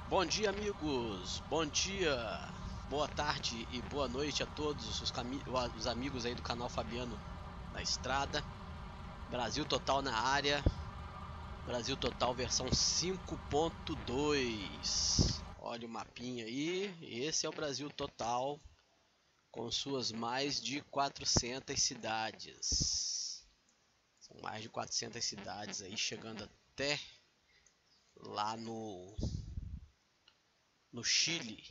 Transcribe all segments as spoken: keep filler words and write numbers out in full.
Bom dia, amigos, bom dia, boa tarde e boa noite a todos os, os amigos aí do canal Fabiano na Estrada. Brasil Total na área, Brasil Total versão cinco ponto dois. Olha o mapinha aí, esse é o Brasil Total com suas mais de quatrocentas cidades. São mais de quatrocentas cidades aí, chegando até lá no no Chile,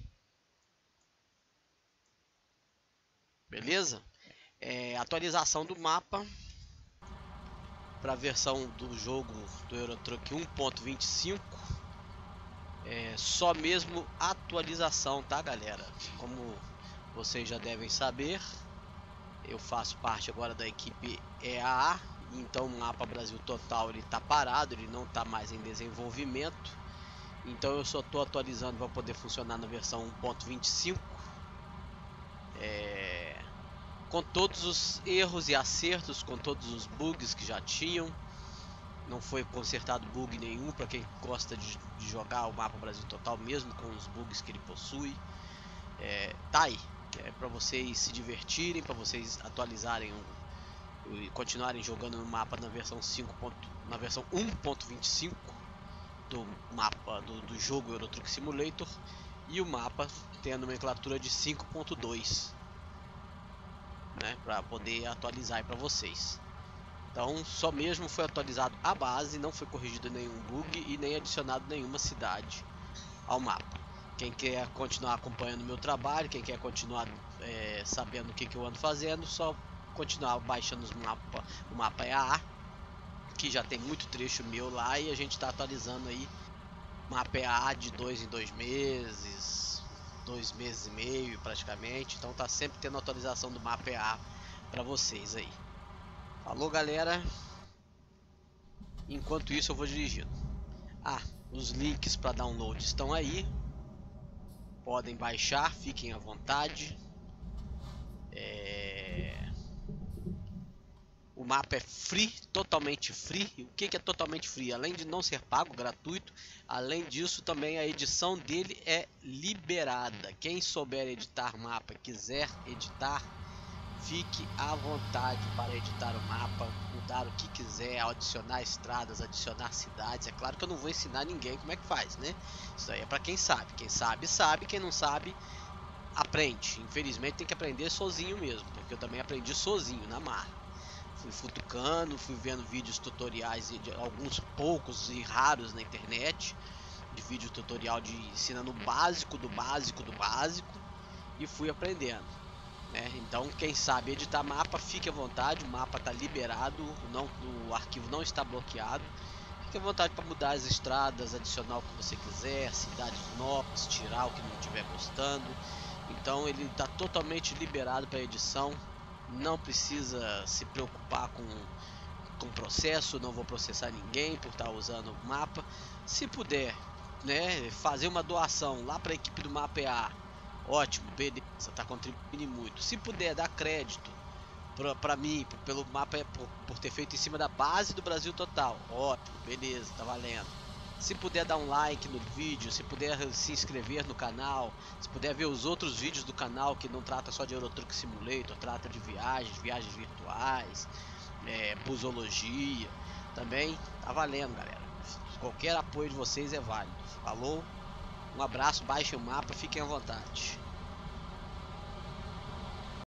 beleza? É, atualização do mapa para a versão do jogo do Euro Truck um ponto vinte e cinco. É só mesmo atualização, tá, galera? Como vocês já devem saber, eu faço parte agora da equipe E A A, então o mapa Brasil Total ele tá parado, ele não tá mais em desenvolvimento. Então eu só estou atualizando para poder funcionar na versão um ponto vinte e cinco, é, com todos os erros e acertos, com todos os bugs que já tinham. Não foi consertado bug nenhum para quem gosta de, de jogar o mapa Brasil Total, mesmo com os bugs que ele possui. É, tá aí, é para vocês se divertirem, para vocês atualizarem e continuarem jogando no mapa na versão cinco. Na versão um ponto vinte e cinco. Do mapa do, do jogo Euro Truck Simulator, e o mapa tem a nomenclatura de cinco ponto dois, né, para poder atualizar para vocês. Então só mesmo foi atualizado a base, não foi corrigido nenhum bug e nem adicionado nenhuma cidade ao mapa. Quem quer continuar acompanhando o meu trabalho, quem quer continuar é, sabendo o que, que eu ando fazendo, só continuar baixando os mapa, o mapa E A A, que já tem muito trecho meu lá, e a gente está atualizando aí mapa E A A de dois em dois meses, dois meses e meio praticamente. Então tá sempre tendo atualização do mapa E A A para vocês aí. Falou, galera. Enquanto isso eu vou dirigindo. Ah, os links para download estão aí, podem baixar, fiquem à vontade. É... O mapa é free, totalmente free. O que, que é totalmente free? Além de não ser pago, gratuito. Além disso, também a edição dele é liberada. Quem souber editar mapa, quiser editar, fique à vontade para editar o mapa, mudar o que quiser, adicionar estradas, adicionar cidades. É claro que eu não vou ensinar ninguém como é que faz, né? Isso aí é para quem sabe. Quem sabe, sabe. Quem não sabe, aprende. Infelizmente tem que aprender sozinho mesmo, porque eu também aprendi sozinho, na marra. Fui futucando, fui vendo vídeos tutoriais, de alguns poucos e raros na internet, de vídeo tutorial de ensinando o básico do básico do básico, e fui aprendendo, né? Então quem sabe editar mapa, fique à vontade, o mapa está liberado, não, o arquivo não está bloqueado, fique à vontade para mudar as estradas, adicionar o que você quiser, cidades novas, tirar o que não estiver gostando. Então ele está totalmente liberado para edição. Não precisa se preocupar com com processo, não vou processar ninguém por estar usando o mapa. Se puder, né, fazer uma doação lá para a equipe do mapa E A A, ótimo, beleza, está contribuindo muito. Se puder dar crédito para mim pelo mapa, por, por ter feito em cima da base do Brasil Total, ótimo, beleza, tá valendo. Se puder dar um like no vídeo, se puder se inscrever no canal, se puder ver os outros vídeos do canal que não trata só de Euro Truck Simulator, trata de viagens, viagens virtuais, é, busologia, também tá valendo, galera. Qualquer apoio de vocês é válido. Falou, um abraço, baixem o mapa, fiquem à vontade.